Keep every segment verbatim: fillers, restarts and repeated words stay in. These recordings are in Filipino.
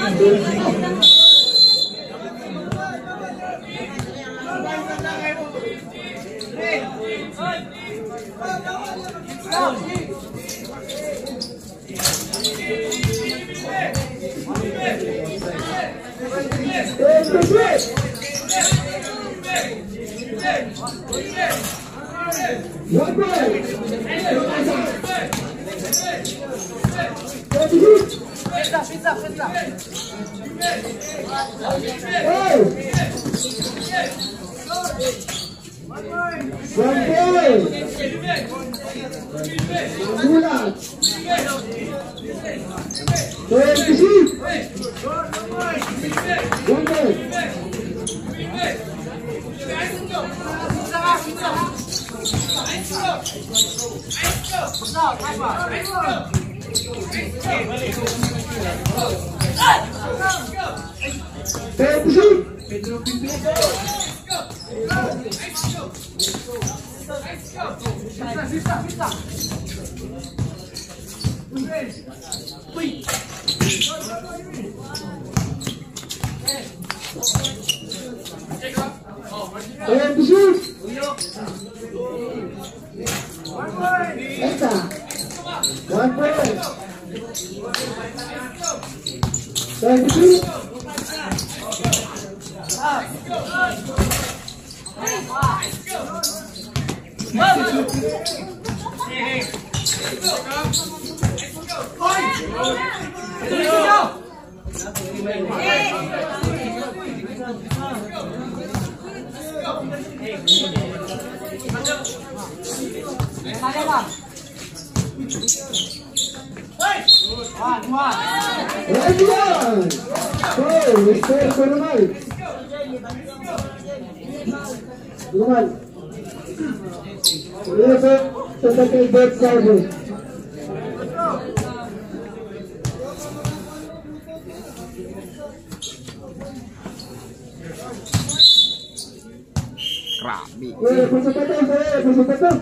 Grabe. Eh, puso pa to, eh, puso pa to.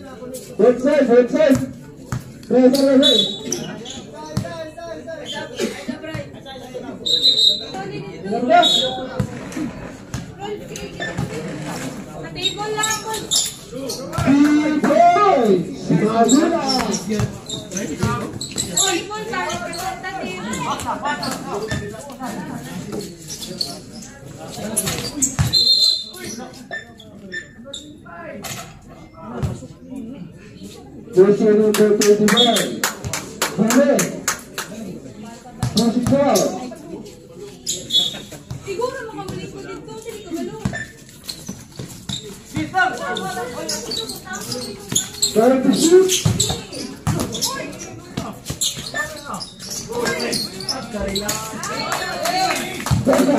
Both side, both side. Eh, sorry, sorry. Ganda. Table lang ako. B-boy! Magula! Table lang ako. Jersey number twenty-one. Bale. twenty-four. Siguro makabalik ko dito. Sige ko galo. Trying to shoot. Teka.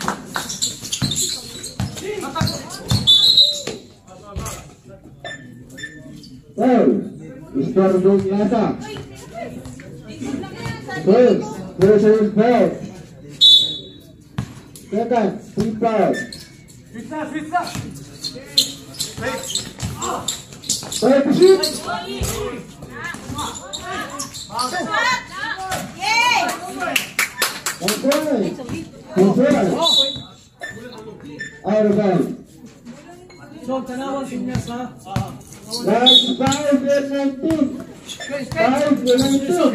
Oh, score doon yata. First, first is foul. Second, three foul. Trying to shoot. Yay! Okay. Control. Out of bounds. So, tanawan sinya sa That's five and nineteen. Five and nineteen.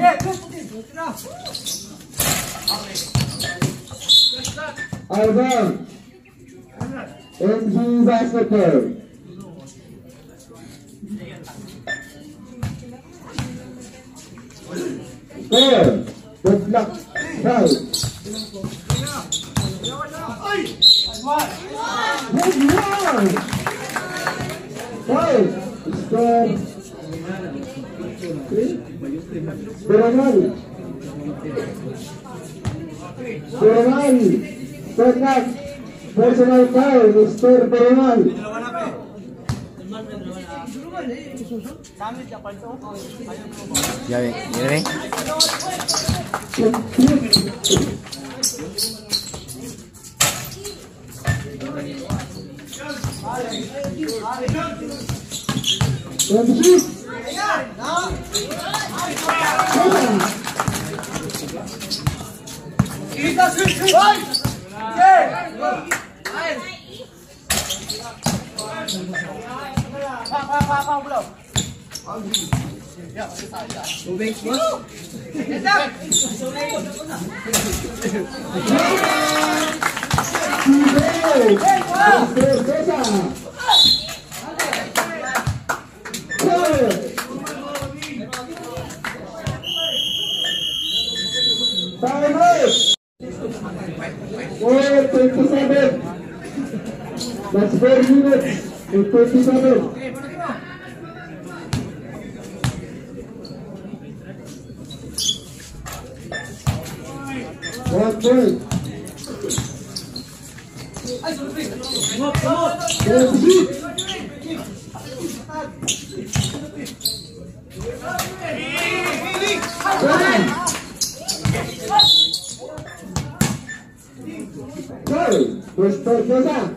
Out of bounds. M G basketball. Four. Good luck. Five. Good one. Five. Score. Berenal. Berenal. Second. Personal foul. Mister Berenal. Ya ven, ya ven. Time out! four twenty-seven. That's four minutes and twenty-seven. One point. Go! First point goes out.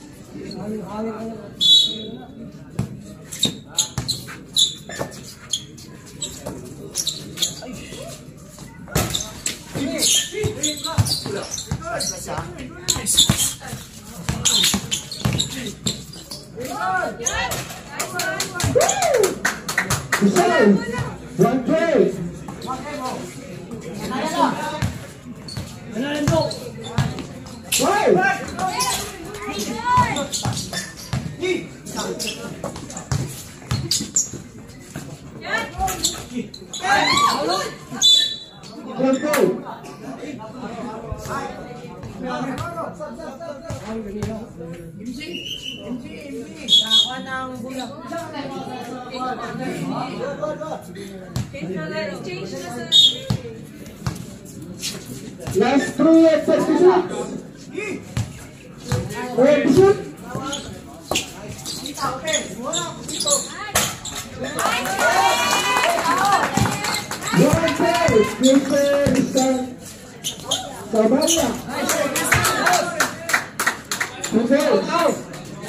Michelle, one play. Five. Let's go. Last three at thirty-six. Wait, shoot. One play. Keeper Sabaya. Two goals.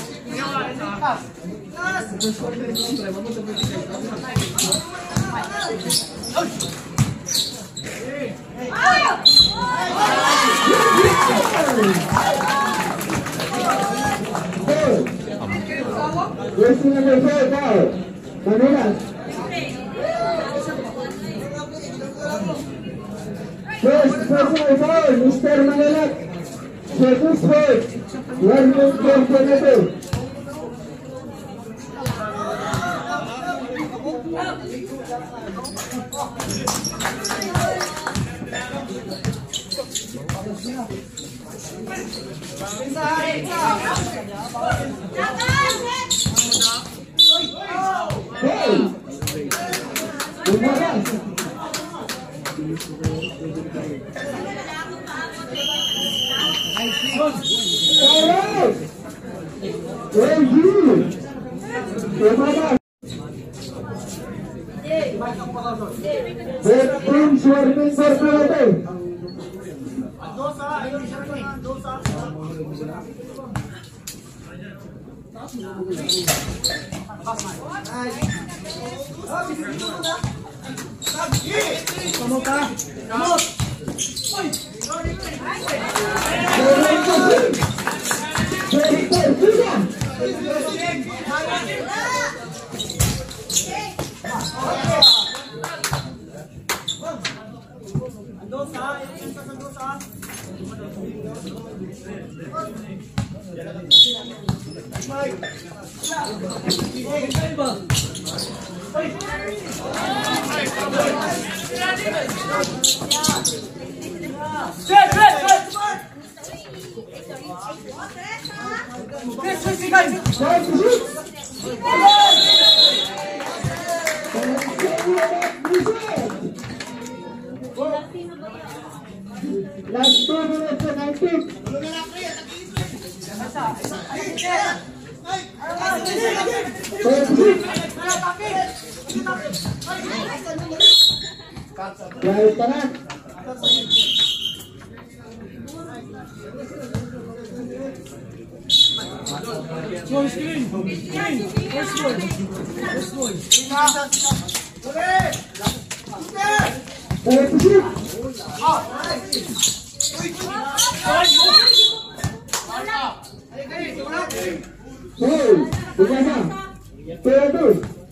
Jersey number four, foul. Manila. First personal foul, Mister Manila. Second foul, one minute twenty-two. Hey! Umaras! Alright! Well, you! Umaras! Both teams were in for penalty. Kamu ka? Kamu! Oy! Last two minutes and nineteen. Dahil tangan. Slow screen! Screen! First goal! First goal! Dahil shoot. Hey, Pugasa. Pero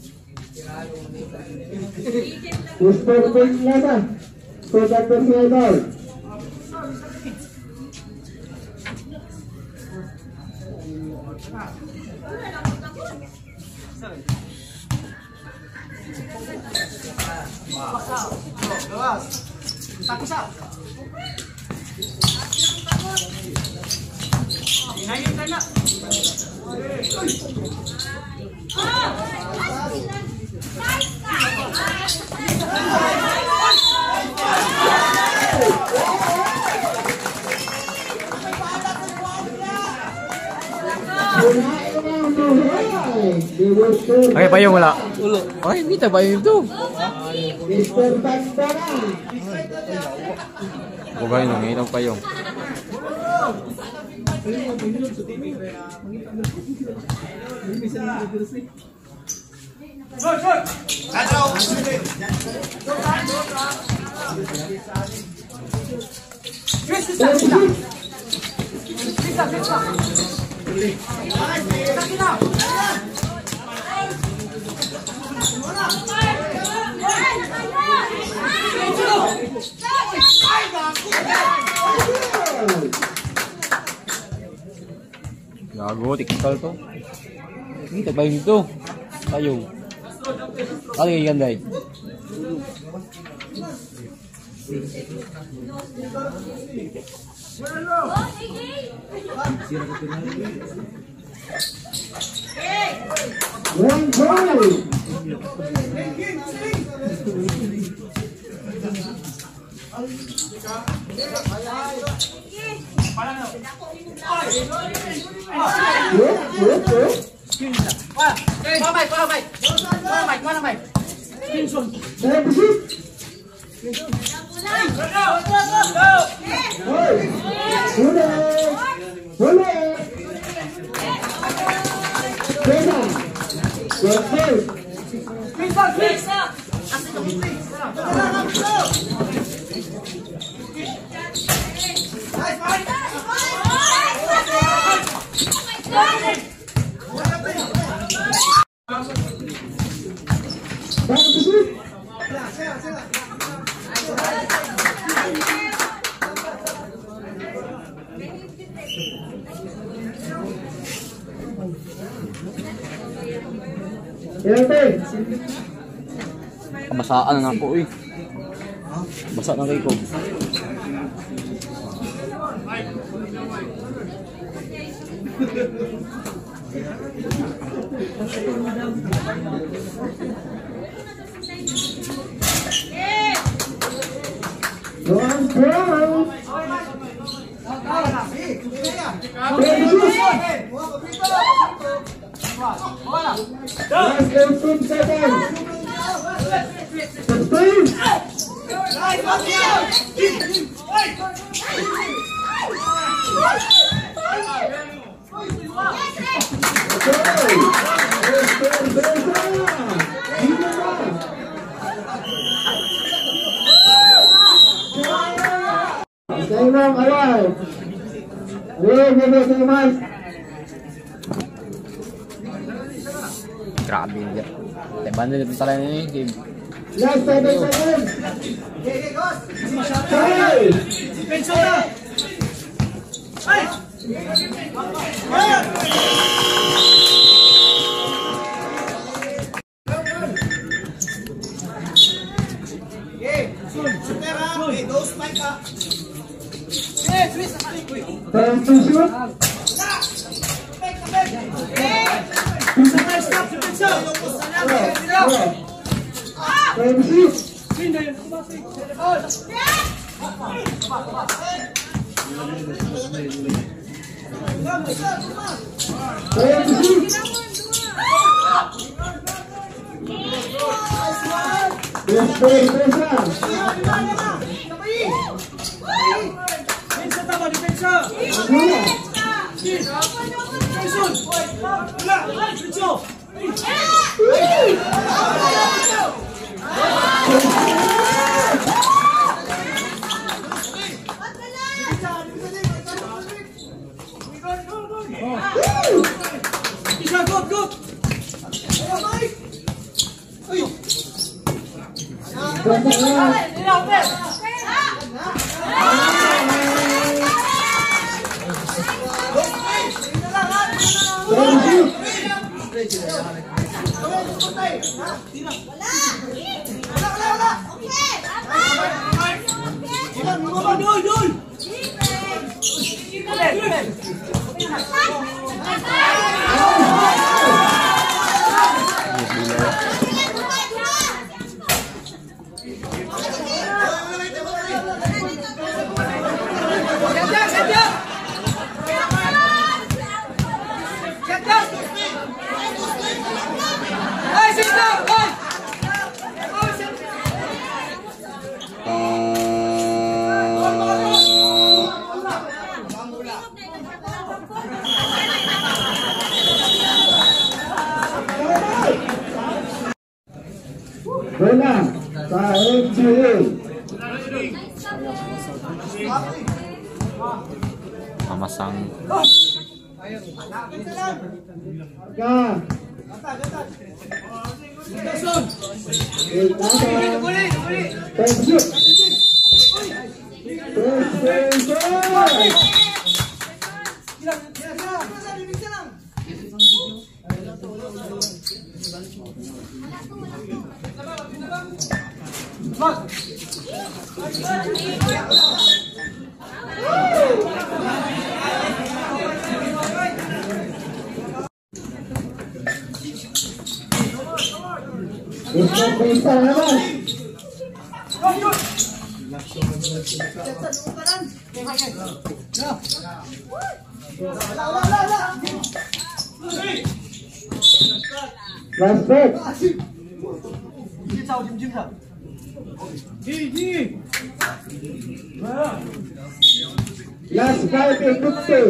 Puspor Pugasa. Total personal foul. Okay, payong wala. Ulo. Okay, hindi tayo payong ito. Mister Bandana. Bugay nang itong payong. Gago, tiktal to. Hindi tayo payong ito. Payong. Ano yung ganda eh? One goal. Kamasaan na ako eh. Basa na kayo ko. One goal. Last fifteen seconds. Fifteen. Stay long alive. Alive, alive, alive. Grabe hindi. Teban na dito talaga ni game. Last seven seconds. Five. Pensa na! Ay! Time to shoot. Time to shoot. Time to shoot. Yes, play, Pensa tama, depensa! Wala. Jason! Wala! Pensa! Isa, go, go! Ayan, Mike! Ay! Ilan, mga doy, doy! Bola sa M G A. Mamasang. Ka. Jason! Itasan. Uli, uli! Thank you. Thank you. Gusto bisa naman. Last break. Last five in fifty.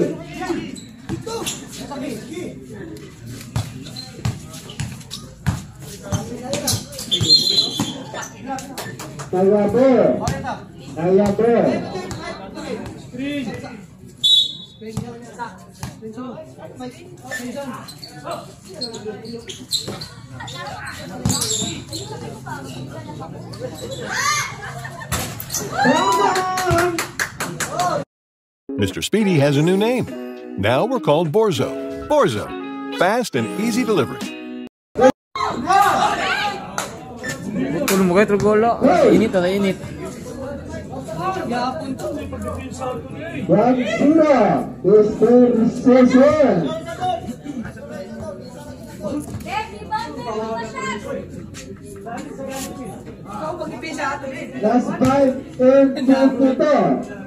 Kaya ber. Kaya ber. Mister Speedy has a new name. Now we're called Borzo. Borzo. Fast and easy delivery. Tulong mo kayo, Trugolo. Init na init. One zero. This third session. Last five in fifty-two.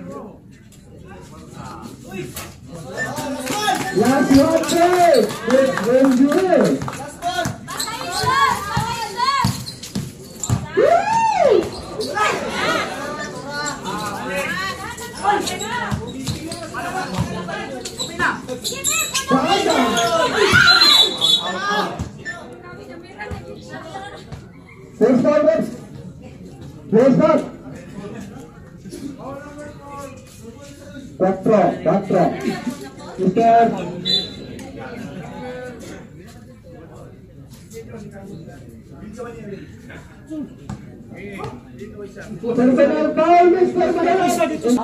Last one break. This will do it. First forward. First back. Back throw. Back throw. Mister. Personal foul, Mister Manila.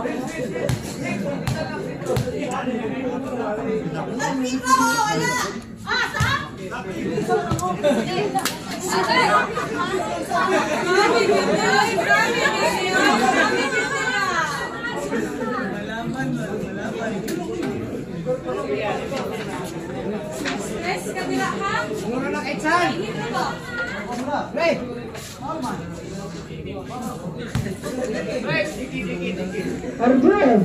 Arjun.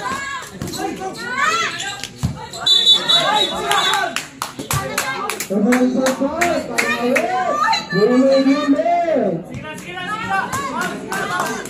Come on. Ang support. Pangawit. Gili-gili. Sila, sila, sila!